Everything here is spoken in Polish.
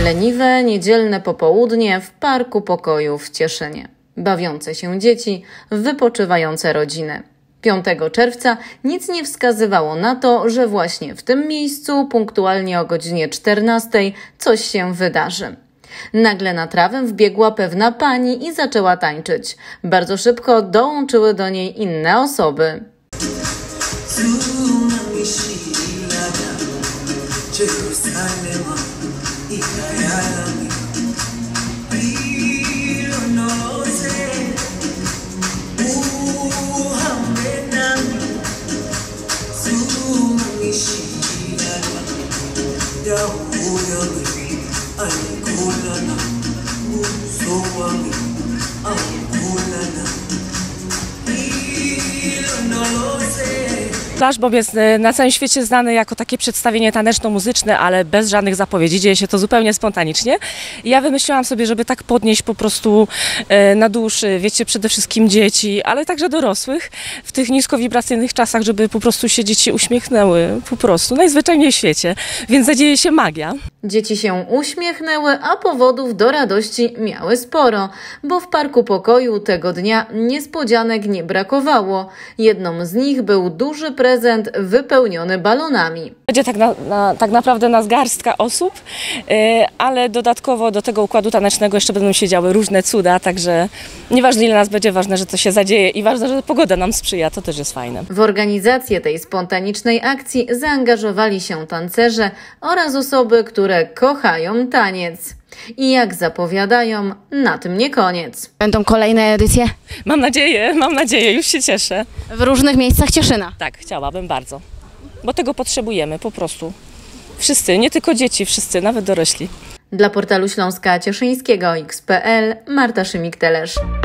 Leniwe, niedzielne popołudnie w Parku Pokoju w Cieszynie. Bawiące się dzieci, wypoczywające rodziny. 5 czerwca nic nie wskazywało na to, że właśnie w tym miejscu punktualnie o godzinie 14 coś się wydarzy. Nagle na trawę wbiegła pewna pani i zaczęła tańczyć. Bardzo szybko dołączyły do niej inne osoby. Flashmob jest na całym świecie znany jako takie przedstawienie taneczno-muzyczne, ale bez żadnych zapowiedzi. Dzieje się to zupełnie spontanicznie. I ja wymyśliłam sobie, żeby tak podnieść po prostu na duszy, wiecie, przede wszystkim dzieci, ale także dorosłych w tych niskowibracyjnych czasach, żeby po prostu się dzieci uśmiechnęły, po prostu, najzwyczajniej w świecie. Więc zadzieje się magia. Dzieci się uśmiechnęły, a powodów do radości miały sporo, bo w Parku Pokoju tego dnia niespodzianek nie brakowało. Jedną z nich był duży prezent wypełniony balonami. Będzie tak naprawdę nas garstka osób, ale dodatkowo do tego układu tanecznego jeszcze będą się działy różne cuda, także nieważne ile nas będzie, ważne, że to się zadzieje i ważne, że pogoda nam sprzyja, to też jest fajne. W organizację tej spontanicznej akcji zaangażowali się tancerze oraz osoby, które kochają taniec. I jak zapowiadają, na tym nie koniec. Będą kolejne edycje? Mam nadzieję, już się cieszę. W różnych miejscach Cieszyna? Tak, chciałabym bardzo, bo tego potrzebujemy po prostu. Wszyscy, nie tylko dzieci, wszyscy, nawet dorośli. Dla portalu Śląska Cieszyńskiego XPL Marta Szymik-Telesz.